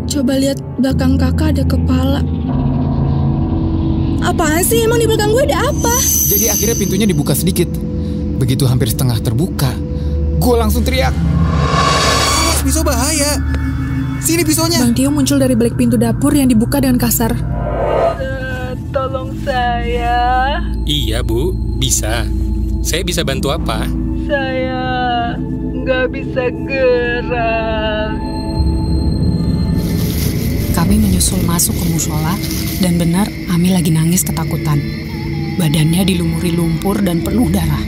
Coba lihat belakang kakak ada kepala. Apaan sih? Emang di belakang gue ada apa? Jadi akhirnya pintunya dibuka sedikit. Begitu hampir setengah terbuka, gue langsung teriak. Awas, pisau bahaya. Sini pisaunya. Bang Tio muncul dari balik pintu dapur yang dibuka dengan kasar. Tolong saya. Iya Bu, bisa. Saya bisa bantu apa? Saya nggak bisa gerak. Kami menyusul masuk ke musola dan benar Ami lagi nangis ketakutan. Badannya dilumuri lumpur dan penuh darah.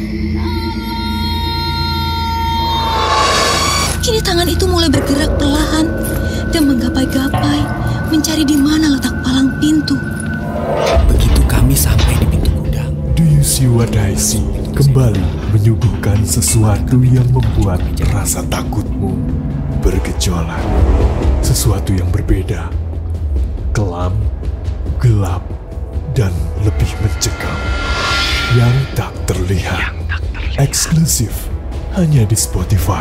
Kini tangan itu mulai bergerak perlahan dan menggapai-gapai mencari di mana letak palang pintu. Begitu kami sampai di pintu gudang, Diusi Wadaisi kembali menyuguhkan sesuatu yang membuat rasa takutmu bergejolak. Sesuatu yang berbeda, kelam, gelap, dan lebih mencekam. Yang tak terlihat. Eksklusif hanya di Spotify.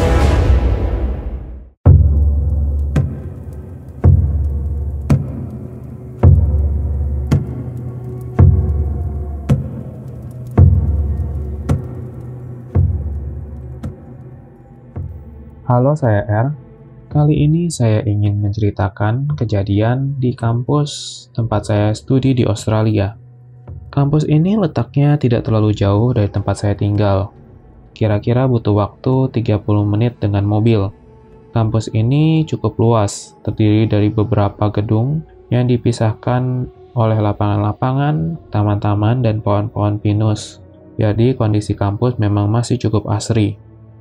Halo, saya R. Kali ini saya ingin menceritakan kejadian di kampus tempat saya studi di Australia. Kampus ini letaknya tidak terlalu jauh dari tempat saya tinggal. Kira-kira butuh waktu 30 menit dengan mobil. Kampus ini cukup luas, terdiri dari beberapa gedung yang dipisahkan oleh lapangan-lapangan, taman-taman, dan pohon-pohon pinus. Jadi kondisi kampus memang masih cukup asri.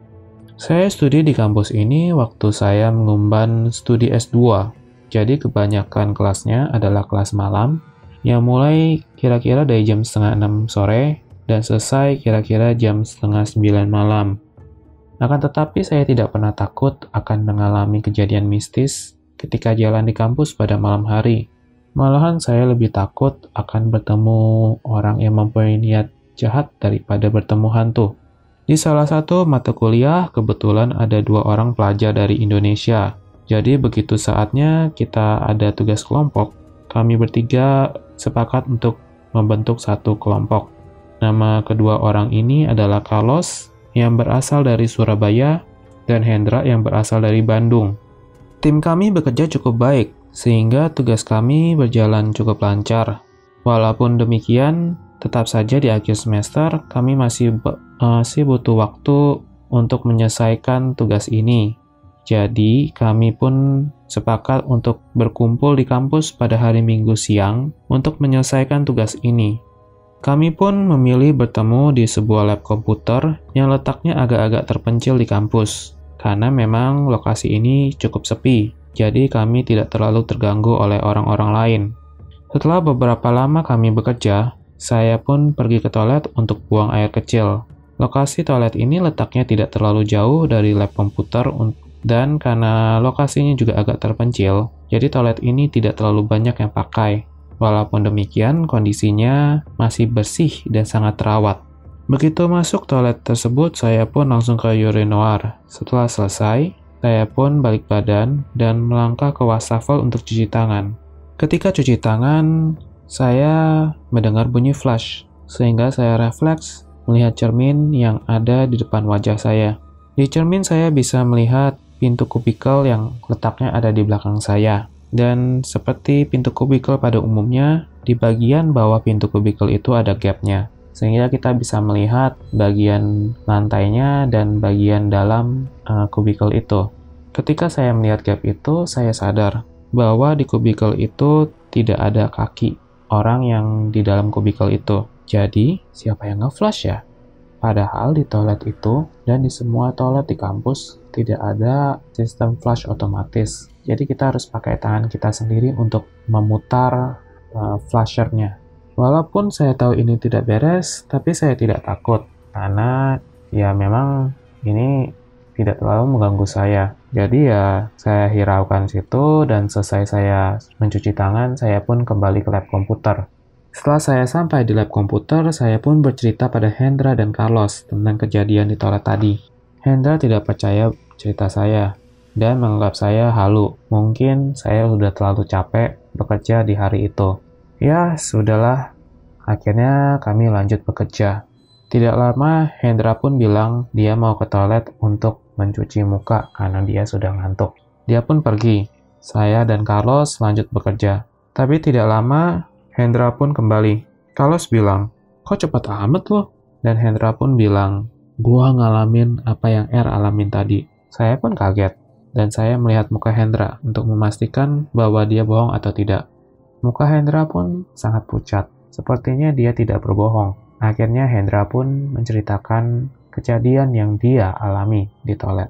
Saya studi di kampus ini waktu saya mengumban studi S2, jadi kebanyakan kelasnya adalah kelas malam, yang mulai kira-kira dari jam setengah 6 sore, dan selesai kira-kira jam setengah 9 malam. Akan tetapi saya tidak pernah takut akan mengalami kejadian mistis ketika jalan di kampus pada malam hari. Malahan saya lebih takut akan bertemu orang yang mempunyai niat jahat daripada bertemu hantu. Di salah satu mata kuliah, kebetulan ada 2 orang pelajar dari Indonesia. Jadi begitu saatnya kita ada tugas kelompok, kami bertiga sepakat untuk membentuk satu kelompok. Nama kedua orang ini adalah Carlos, yang berasal dari Surabaya, dan Hendra yang berasal dari Bandung. Tim kami bekerja cukup baik, sehingga tugas kami berjalan cukup lancar. Walaupun demikian, tetap saja di akhir semester, kami masih butuh waktu untuk menyelesaikan tugas ini. Jadi, kami pun sepakat untuk berkumpul di kampus pada hari Minggu siang untuk menyelesaikan tugas ini. Kami pun memilih bertemu di sebuah lab komputer yang letaknya agak-agak terpencil di kampus, karena memang lokasi ini cukup sepi, jadi kami tidak terlalu terganggu oleh orang-orang lain. Setelah beberapa lama kami bekerja, saya pun pergi ke toilet untuk buang air kecil. Lokasi toilet ini letaknya tidak terlalu jauh dari lab komputer dan karena lokasinya juga agak terpencil, jadi toilet ini tidak terlalu banyak yang pakai. Walaupun demikian, kondisinya masih bersih dan sangat terawat. Begitu masuk toilet tersebut, saya pun langsung ke urinoir. Setelah selesai, saya pun balik badan dan melangkah ke wastafel untuk cuci tangan. Ketika cuci tangan, saya mendengar bunyi flash, sehingga saya refleks melihat cermin yang ada di depan wajah saya. Di cermin saya bisa melihat pintu kubikel yang letaknya ada di belakang saya. Dan seperti pintu kubikel pada umumnya, di bagian bawah pintu kubikel itu ada gapnya, sehingga kita bisa melihat bagian lantainya dan bagian dalam kubikel itu. Ketika saya melihat gap itu, saya sadar bahwa di kubikel itu tidak ada kaki orang yang di dalam kubikel itu. Jadi, siapa yang nge-flush ya? Padahal di toilet itu dan di semua toilet di kampus tidak ada sistem flush otomatis. Jadi kita harus pakai tangan kita sendiri untuk memutar flushernya. Walaupun saya tahu ini tidak beres, tapi saya tidak takut. Karena ya memang ini tidak terlalu mengganggu saya. Jadi ya saya hiraukan situ dan selesai saya mencuci tangan, saya pun kembali ke lab komputer. Setelah saya sampai di lab komputer, saya pun bercerita pada Hendra dan Carlos tentang kejadian di toilet tadi. Hendra tidak percaya cerita saya. dan menganggap saya halu. Mungkin saya sudah terlalu capek bekerja di hari itu. Ya, sudahlah. Akhirnya kami lanjut bekerja. Tidak lama, Hendra pun bilang dia mau ke toilet untuk mencuci muka karena dia sudah ngantuk. Dia pun pergi. Saya dan Carlos lanjut bekerja. Tapi tidak lama, Hendra pun kembali. Carlos bilang, "Kok cepat amat loh?" Dan Hendra pun bilang, "Gua ngalamin apa yang R alamin tadi." Saya pun kaget, dan saya melihat muka Hendra untuk memastikan bahwa dia bohong atau tidak. Muka Hendra pun sangat pucat, sepertinya dia tidak berbohong. Akhirnya Hendra pun menceritakan kejadian yang dia alami di toilet.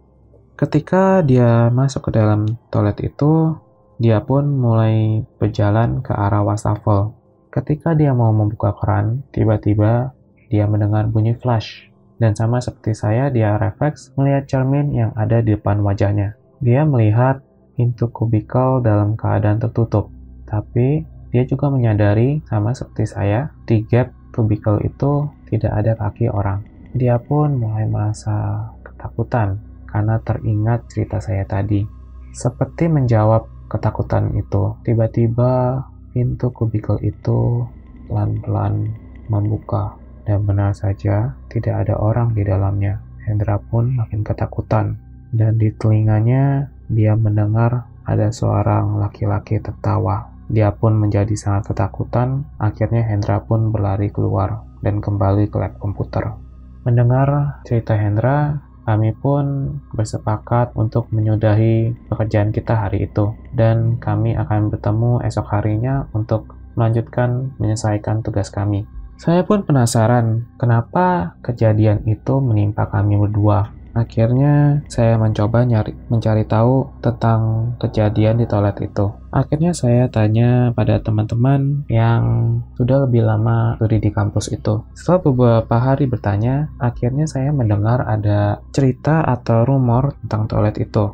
Ketika dia masuk ke dalam toilet itu, dia pun mulai berjalan ke arah wastafel. Ketika dia mau membuka keran, tiba-tiba dia mendengar bunyi flash. Dan sama seperti saya, dia refleks melihat cermin yang ada di depan wajahnya. Dia melihat pintu kubikel dalam keadaan tertutup. Tapi dia juga menyadari, sama seperti saya, di gap kubikel itu tidak ada kaki orang. Dia pun mulai merasa ketakutan karena teringat cerita saya tadi. Seperti menjawab ketakutan itu, tiba-tiba pintu kubikel itu pelan-pelan membuka. Dan benar saja, tidak ada orang di dalamnya. Hendra pun makin ketakutan. Dan di telinganya, dia mendengar ada seorang laki-laki tertawa. Dia pun menjadi sangat ketakutan. Akhirnya Hendra pun berlari keluar dan kembali ke lab komputer. Mendengar cerita Hendra, kami pun bersepakat untuk menyudahi pekerjaan kita hari itu. Dan kami akan bertemu esok harinya untuk melanjutkan menyelesaikan tugas kami. Saya pun penasaran kenapa kejadian itu menimpa kami berdua. Akhirnya saya mencoba mencari tahu tentang kejadian di toilet itu. Akhirnya saya tanya pada teman-teman yang sudah lebih lama studi di kampus itu. Setelah beberapa hari bertanya, akhirnya saya mendengar ada cerita atau rumor tentang toilet itu.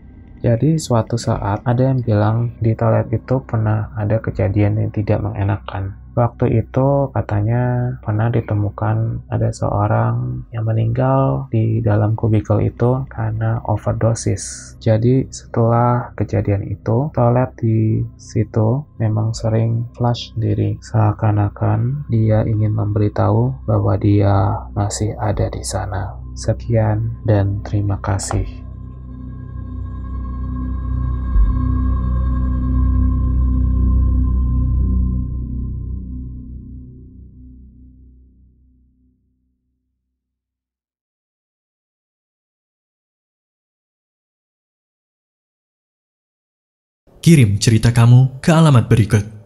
Jadi suatu saat ada yang bilang di toilet itu pernah ada kejadian yang tidak mengenakan. Waktu itu katanya pernah ditemukan ada seorang yang meninggal di dalam kubikel itu karena overdosis. Jadi setelah kejadian itu, toilet di situ memang sering flush sendiri. Seakan-akan dia ingin memberitahu bahwa dia masih ada di sana. Sekian dan terima kasih. Kirim cerita kamu ke alamat berikut.